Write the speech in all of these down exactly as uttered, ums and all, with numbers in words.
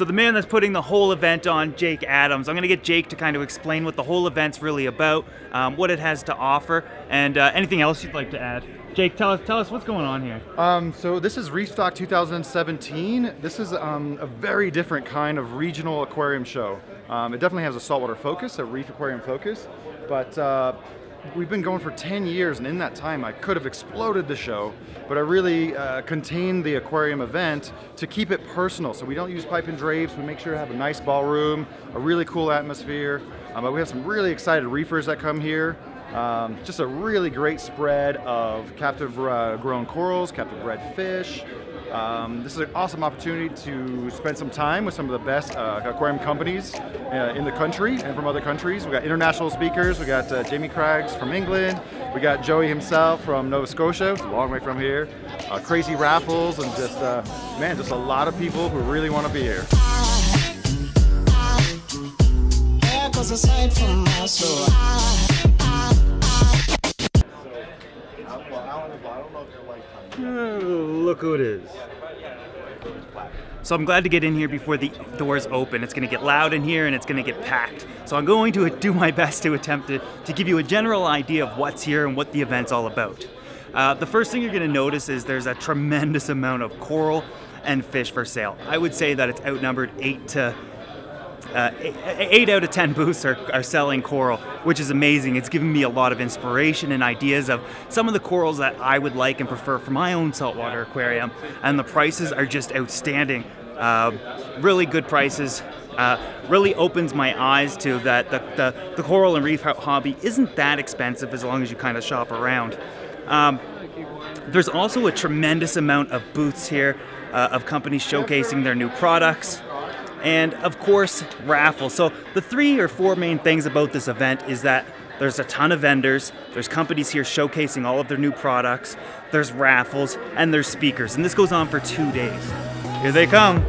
So the man that's putting the whole event on, Jake Adams. I'm going to get Jake to kind of explain what the whole event's really about, um, what it has to offer, and uh, anything else you'd like to add. Jake, tell us, tell us what's going on here. Um, so this is Reefstock two thousand seventeen. This is um, a very different kind of regional aquarium show. Um, it definitely has a saltwater focus, a reef aquarium focus, but uh, we've been going for ten years, and in that time I could have exploded the show, but I really uh, contained the aquarium event to keep it personal. So we don't use pipe and drapes, we make sure to have a nice ballroom, a really cool atmosphere, um, but we have some really excited reefers that come here. Um, just a really great spread of captive uh, grown corals, captive bred fish. Um, this is an awesome opportunity to spend some time with some of the best uh, aquarium companies uh, in the country and from other countries. We got international speakers. We got uh, Jamie Craggs from England. We got Joey himself from Nova Scotia. It's a long way from here. Uh, crazy raffles and just, uh, man, just a lot of people who really want to be here. Oh, look who it is. So I'm glad to get in here before the doors open. It's going to get loud in here and it's going to get packed. So I'm going to do my best to attempt to, to give you a general idea of what's here and what the event's all about. Uh, the first thing you're going to notice is there's a tremendous amount of coral and fish for sale. I would say that it's outnumbered eight to Uh, eight out of ten booths are, are selling coral, which is amazing. It's given me a lot of inspiration and ideas of some of the corals that I would like and prefer for my own saltwater aquarium, and the prices are just outstanding. Uh, really good prices. Uh, really opens my eyes to that the, the, the coral and reef hobby isn't that expensive as long as you kind of shop around. Um, there's also a tremendous amount of booths here uh, of companies showcasing their new products. And of course, raffles. So the three or four main things about this event is that there's a ton of vendors, there's companies here showcasing all of their new products, there's raffles, and there's speakers. And this goes on for two days. Here they come.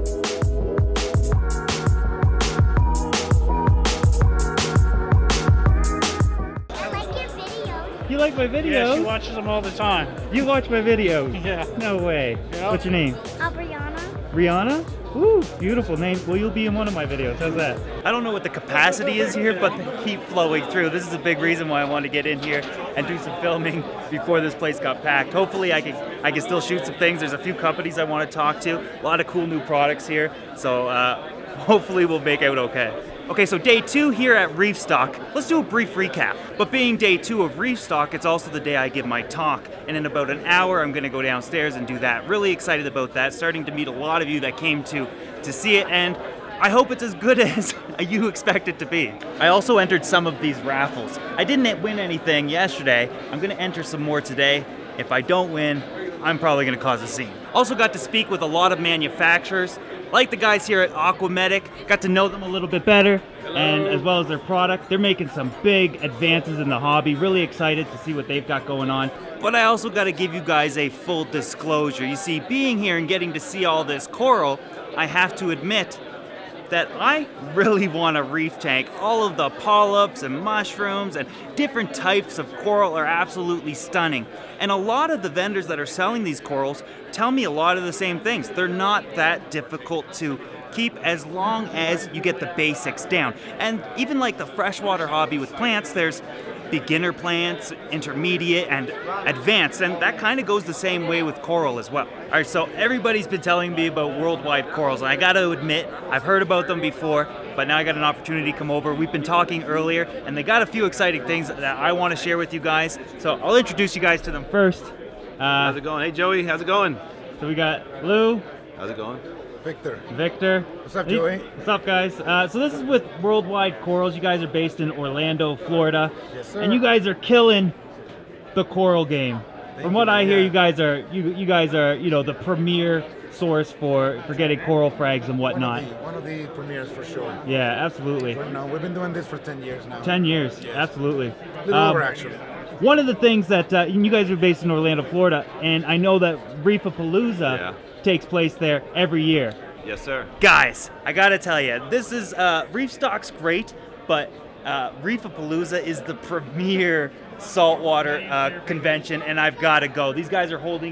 I like your videos. You like my videos? Yeah, she watches them all the time. You watch my videos? Yeah. No way. Yeah. What's your name? Uh, Brianna. Rihanna? Ooh, beautiful name. Well, you'll be in one of my videos. How's that? I don't know what the capacity is here, but the heat flowing through. This is a big reason why I wanted to get in here and do some filming before this place got packed. Hopefully I can, I can still shoot some things. There's a few companies I want to talk to. A lot of cool new products here. So uh, hopefully we'll make out okay. Okay, so day two here at Reefstock. Let's do a brief recap. But being day two of Reefstock, it's also the day I give my talk. And in about an hour, I'm gonna go downstairs and do that. Really excited about that. Starting to meet a lot of you that came to, to see it, and I hope it's as good as you expect it to be. I also entered some of these raffles. I didn't win anything yesterday. I'm gonna enter some more today. If I don't win, I'm probably gonna cause a scene. Also got to speak with a lot of manufacturers, like the guys here at Aquamedic. Got to know them a little bit better, and as well as their product. They're making some big advances in the hobby. Really excited to see what they've got going on. But I also got to give you guys a full disclosure. You see, being here and getting to see all this coral, I have to admit that I really want a reef tank. All of the polyps and mushrooms and different types of coral are absolutely stunning. And a lot of the vendors that are selling these corals tell me a lot of the same things. They're not that difficult to keep as long as you get the basics down. And even like the freshwater hobby with plants, there's beginner plants, intermediate, and advanced, and that kind of goes the same way with coral as well. All right, so everybody's been telling me about Worldwide Corals, and I gotta admit, I've heard about them before, but now I got an opportunity to come over. We've been talking earlier, and they got a few exciting things that I want to share with you guys, so I'll introduce you guys to them first. Uh, How's it going? Hey Joey, how's it going? So we got Lou. How's it going? Victor. Victor. What's up, Joey? What's up, guys? Uh, so this is with Worldwide Corals. You guys are based in Orlando, Florida. Yes, sir. And you guys are killing the coral game. Thank From what you, I hear, yeah. you guys are you you guys are you know the premier source for for getting coral frags and whatnot. One of the, one of the premieres for sure. Yeah, absolutely. But no, we've been doing this for ten years now. Ten years, absolutely. A little Um, over actually. One of the things that uh, you guys are based in Orlando, Florida, and I know that Reefapalooza Yeah. takes place there every year. Yes, sir. Guys, I gotta tell you, this is uh, Reefstock's great, but uh, Reefapalooza is the premier saltwater uh, convention, and I've got to go. These guys are holding it uh,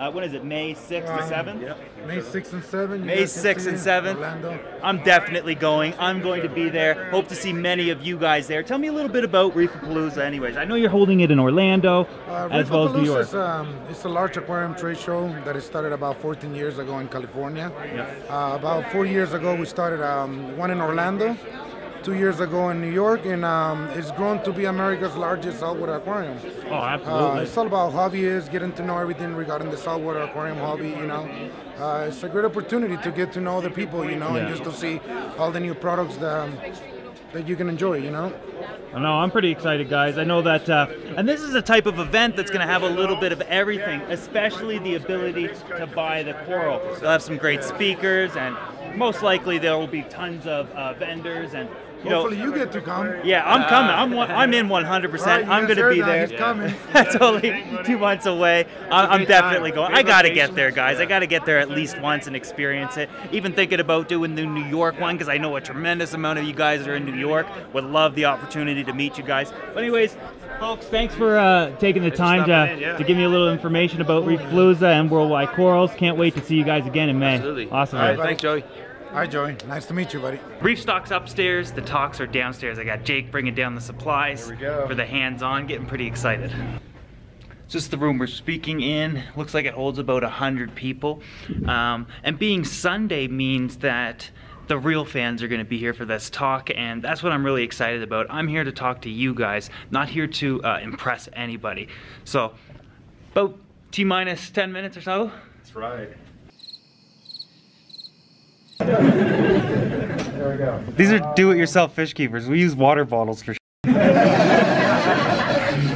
Uh, when is it? May sixth to seventh? Yep. May sixth and seventh. May sixth and seventh. Orlando. I'm definitely going. I'm going to be there. Hope to see many of you guys there. Tell me a little bit about Reefapalooza anyways. I know you're holding it in Orlando Uh, as well as New York. Is, um, it's a large aquarium trade show that it started about fourteen years ago in California. Yep. Uh, about four years ago, we started um, one in Orlando. Two years ago in New York, and um, it's grown to be America's largest saltwater aquarium. Oh, Uh, absolutely. it's all about hobbyists, getting to know everything regarding the saltwater aquarium hobby, you know. Uh, it's a great opportunity to get to know other people, you know, Yeah. and just to see all the new products that, um, that you can enjoy, you know. I know, I'm pretty excited, guys. I know that, uh, and this is a type of event that's going to have a little bit of everything, especially the ability to buy the coral. They'll have some great speakers, and most likely there will be tons of uh, vendors and. You know, Hopefully you get to come. yeah, I'm coming. I'm one- I'm in one hundred percent. Right, I'm yes, going to sir, be now there. he's coming. That's only two months away. I- I'm great definitely time. going. Great I got to get location. there, guys. I Yeah. got to get there at least once and experience it. Even thinking about doing the New York one because I know a tremendous amount of you guys are in New York. Would love the opportunity to meet you guys. But anyways, folks, thanks for uh, taking the time to, stopping in, yeah. to give me a little information about Reefapalooza and Worldwide Corals. Can't wait to see you guys again in May. Absolutely. Awesome, All right, guys. thanks, Joey. Hi, Joey. Nice to meet you, buddy. Reef Stock's upstairs, the talks are downstairs. I got Jake bringing down the supplies There we go. for the hands-on, getting pretty excited. It's just the room we're speaking in. Looks like it holds about one hundred people. Um, and being Sunday means that the real fans are going to be here for this talk, and that's what I'm really excited about. I'm here to talk to you guys, not here to uh, impress anybody. So, about T-minus ten minutes or so. That's right. These are do-it-yourself fish keepers. We use water bottles for